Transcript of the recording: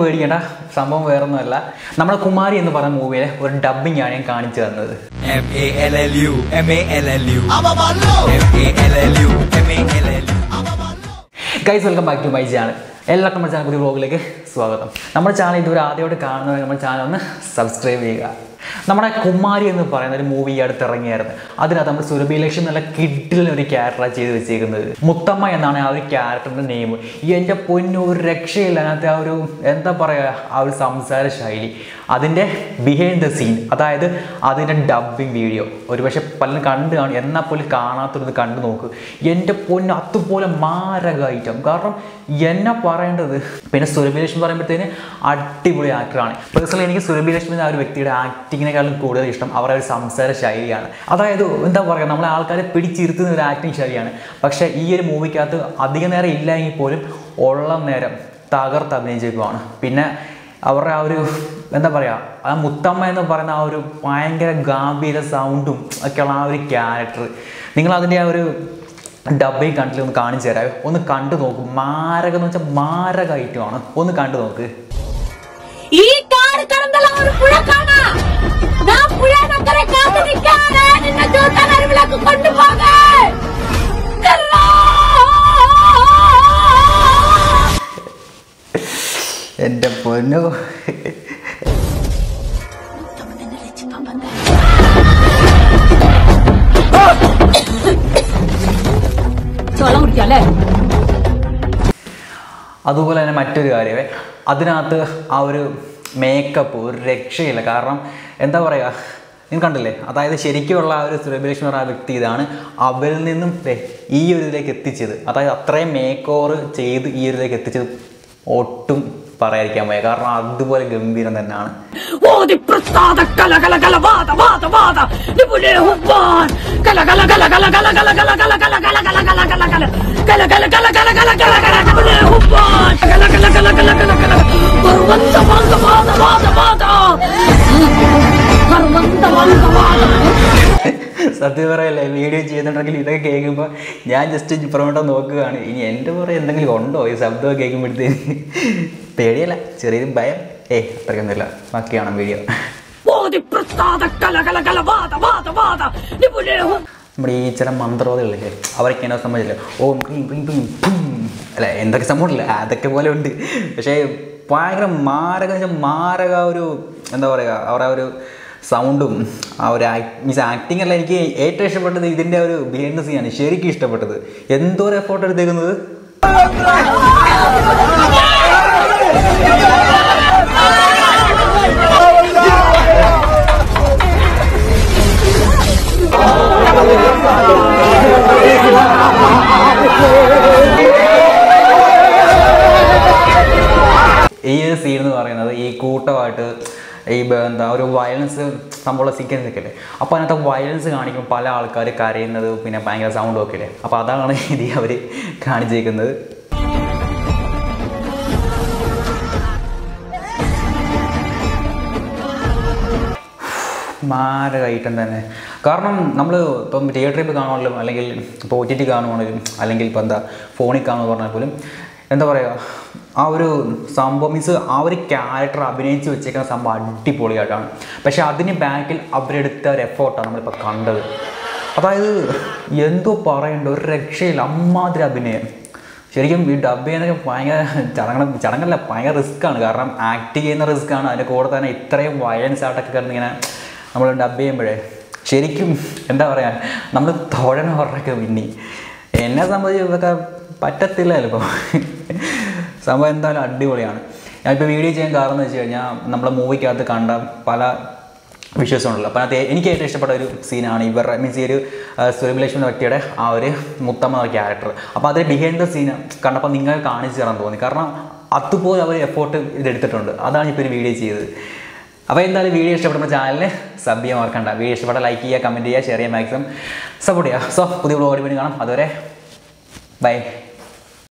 പേടിക്കേണ്ട, സംഭവം വേറൊന്നുമല്ല. നമ്മുടെ കുമാരി എന്ന് പറയുന്ന മൂവിയിലെ ഒരു ഡബ്ബിംഗ് ആണ് ഞാൻ കാണിച്ചു തന്നത്. Guys, welcome back to my channel. എല്ലാവർക്കും നമ്മുടെ ചാനൽ പുതിയ വ്ലോഗിലേക്ക് സ്വാഗതം. നമ്മുടെ ചാനൽ ഇതുവരെ ആദ്യമായിട്ട് കാണുന്നവർ നമ്മുടെ ചാനൽ ഒന്ന് സബ്സ്ക്രൈബ് ചെയ്യുക. നമ്മുടെ കുമാരി എന്ന് പറയുന്ന ഒരു മൂവി അടുത്ത് ഇറങ്ങിയായിരുന്നു. അതിനകത്ത് നമ്മൾ സുരഭി ലക്ഷ്മി നല്ല കിഡിലൊരു ക്യാരക്ടറാണ് ചെയ്ത് വെച്ചേക്കുന്നത്. മുത്തമ്മ എന്നാണ് ആ ഒരു ക്യാരക്ടറിൻ്റെ നെയിം. എൻ്റെ പൊന്നു, ഒരു രക്ഷയില്ല. അതിനകത്ത് ആ ഒരു എന്താ പറയുക, ആ ഒരു സംസാര ശൈലി, അതിൻ്റെ ബിഹൈൻഡ് ദ സീൻ, അതായത് അതിൻ്റെ ഡബ്ബിങ് വീഡിയോ ഒരുപക്ഷെ പലരും കണ്ടു കാണും. എന്നാൽ പോലും കാണാത്തൊരു കണ്ടു നോക്ക്. എൻ്റെ പൊന്നു, അതുപോലെ മാരക ഐറ്റം. കാരണം എന്നെ പറയേണ്ടത്. പിന്നെ സുരഭി ലക്ഷ്മി പറയുമ്പോഴത്തേന് അടിപൊളി ആക്ടറാണ്. പേഴ്സണലി എനിക്ക് സുരഭി ലക്ഷ്മി ആ ഒരു വ്യക്തിയുടെ ആക്ടിങ്ങിനേക്കാളും കൂടുതൽ ഇഷ്ടം അവരുടെ ഒരു സംസാര ശൈലിയാണ്. അതായത് എന്താ പറയുക, നമ്മളെ ആൾക്കാരെ പിടിച്ചിരുത്തുന്ന ഒരു ആക്ടിങ് ശൈലിയാണ്. പക്ഷേ ഈ ഒരു മൂവിക്കകത്ത് അധിക നേരം ഇല്ലെങ്കിൽ പോലും ഉള്ള നേരം തകർത്ത് അഭിനയിച്ചേക്കുവാണ്. പിന്നെ അവരുടെ ആ ഒരു എന്താ പറയുക, ആ മുത്തമ്മ എന്ന് പറയുന്ന ആ ഒരു ഭയങ്കര ഗാംഭീര സൗണ്ടും ഒക്കെയുള്ള ആ ഒരു ക്യാരക്ടർ, നിങ്ങളതിൻ്റെ ആ ഒരു ഡബ്ബിങ് കണ്ടിൽ ഒന്ന് കാണിച്ചു തരാം. ഒന്ന് കണ്ടു നോക്ക്. മാരകം എന്ന് വെച്ചാൽ മാരക ഐറ്റമാണ്. ഒന്ന് കണ്ടു നോക്ക്. എന്റെ പൊന്നു, അതുപോലെ തന്നെ മറ്റൊരു കാര്യമേ, അതിനകത്ത് ആ ഒരു മേക്കപ്പ് ഒരു രക്ഷയില്ല. കാരണം എന്താ പറയുക, നിങ്ങൾ കണ്ടില്ലേ, അതായത് ശരിക്കുമുള്ള ആ ഒരു സുരഭി ലക്ഷ്മി ആ വ്യക്തി ഇതാണ് അവരിൽ നിന്നും ഈ ഒരു ഇതിലേക്ക് എത്തിച്ചത്. അതായത് അത്രയും മേക്ക് ഓവർ ചെയ്ത് ഈ ഒരു ഇതിലേക്ക് എത്തിച്ചത് ഒട്ടും പറയാതിരിക്കാൻ പോയ. കാരണം അതുപോലെ ഗംഭീരം തന്നെയാണ്. സത്യം പറയല്ലേ, വീഡിയോ ചെയ്യുന്നുണ്ടെങ്കിൽ ഇതൊക്കെ കേൾക്കുമ്പോൾ ഞാൻ ജസ്റ്റ് പുറമോട്ട് നോക്കുകയാണ്. ഇനി എൻ്റെ പുറകെ എന്തെങ്കിലും ഉണ്ടോ ഈ ശബ്ദമൊക്കെ കേൾക്കുമ്പോഴത്തേന്. പേടിയല്ല, ചെറിയൊരു ഭയം. അത്രയൊന്നുമില്ല. ബാക്കിയാണ് വീഡിയോ. നമ്മുടെ ഈ ചില മന്ത്രവാദികളില്ലേ, അവരൊക്കെ എന്നെ സംബന്ധിച്ചില്ല, ഓം ക്രീം ക്രീം ക്രീം അല്ല എന്തൊക്കെ സംഭവമില്ല, അതൊക്കെ പോലെ ഉണ്ട്. പക്ഷേ ഭയങ്കര മാരക ഒരു എന്താ പറയുക, അവരുടെ ഒരു സൗണ്ടും ആ ഒരു മീൻസ് ആക്ടിങ് അല്ല. എനിക്ക് ഏറ്റവും ഇഷ്ടപ്പെട്ടത് ഇതിൻ്റെ ഒരു ബിഹൈൻഡ് ദ സീനാണ്. ശരിക്കും ഇഷ്ടപ്പെട്ടത്. എന്തോ ഒരു എഫോർട്ട് എടുത്തേക്കുന്നത്. ഈ ഒരു സീൻ എന്ന് പറയുന്നത് ഈ കൂട്ടമായിട്ട് ഈ എന്താ ഒരു വയലൻസ് സംഭവമുള്ള സീക്വൻസ് ഒക്കെ അല്ലേ. അപ്പോൾ അതിനകത്ത് വയലൻസ് കാണിക്കുമ്പോൾ പല ആൾക്കാർ കരയുന്നത്, പിന്നെ ഭയങ്കര സൗണ്ടും ഒക്കെ അല്ലേ. അപ്പോൾ അതാണ് ഇത് അവർ കാണിച്ചേക്കുന്നത്. മാരക ഐറ്റം തന്നെ. കാരണം നമ്മൾ ഇപ്പം തിയേറ്ററിൽ കാണുവാണെങ്കിലും അല്ലെങ്കിൽ ഇപ്പോൾ OTT കാണുവാണെങ്കിലും അല്ലെങ്കിൽ ഇപ്പോൾ എന്താ ഫോണിൽ കാണുമെന്ന് പറഞ്ഞാൽ പോലും എന്താ പറയുക, ആ ഒരു സംഭവം മീൻസ് ആ ഒരു ക്യാരക്ടർ അഭിനയിച്ച് വെച്ചേക്കുന്ന സംഭവം അടിപൊളിയായിട്ടാണ്. പക്ഷെ അതിന് ബാക്കിൽ അവരെടുത്ത ഒരു എഫോർട്ടാണ് നമ്മളിപ്പോൾ കണ്ടത്. അതായത് എന്തോ പറയണ്ട, ഒരു രക്ഷയില്ല, അമ്മാതിരി അഭിനയം. ശരിക്കും ഈ ഡബ് ചെയ്യുന്നതൊക്കെ ഭയങ്കര ചടങ്ങല്ല, ഭയങ്കര റിസ്ക്കാണ്. കാരണം ആക്ട് ചെയ്യുന്ന റിസ്ക്കാണ്. അതിൻ്റെ കൂടെ തന്നെ ഇത്രയും വയലൻസ് ആയിട്ടൊക്കെ കിടന്നിങ്ങനെ നമ്മൾ ഡബ് ചെയ്യുമ്പോഴേ ശരിക്കും എന്താ പറയുക, നമ്മൾ തൊഴണവരുടെയൊക്കെ പിന്നെ എന്നെ സംബന്ധിച്ച് ഇതൊക്കെ പറ്റത്തില്ല ചിലപ്പോൾ. സംഭവം എന്തായാലും അടിപൊളിയാണ്. ഞാനിപ്പോൾ വീഡിയോ ചെയ്യാൻ കാരണം എന്ന് വെച്ച് കഴിഞ്ഞാൽ നമ്മളെ മൂവിക്കകത്ത് കണ്ട പല വിഷ്വൽസ് ഉണ്ടല്ലോ. അപ്പോൾ അതിനകത്ത് എനിക്ക് ഏറ്റവും ഇഷ്ടപ്പെട്ട ഒരു സീനാണ് ഇവരുടെ മീൻസ് ഈ ഒരു സുരഭി ലക്ഷ്മി എന്ന വ്യക്തിയുടെ ആ ഒരു മുത്തമ്മ ക്യാരക്ടർ. അപ്പോൾ അതിൽ ബിഹൈൻഡ് ദ സീൻ കണ്ടപ്പോൾ നിങ്ങൾ കാണിച്ചു തരാൻ തോന്നി. കാരണം അതുപോലെ അവർ എഫോർട്ട് ഇതെടുത്തിട്ടുണ്ട്. അതാണ് ഇപ്പോൾ ഒരു വീഡിയോ ചെയ്തത്. അപ്പോൾ എന്തായാലും വീഡിയോ ഇഷ്ടപ്പെടുമ്പോൾ ചാനലിന് സബ് ചെയ്യാൻ മറക്കണ്ട. വീഡിയോ ഇഷ്ടപ്പെട്ട ലൈക്ക് ചെയ്യുക, കമൻറ്റ് ചെയ്യുക, ഷെയർ ചെയ്യുക, മാക്സിമം സപ്പോർട്ട് ചെയ്യുക. സോ പുതിയ വ്ലോഗ് കാണാം. അതുവരെ ബൈ.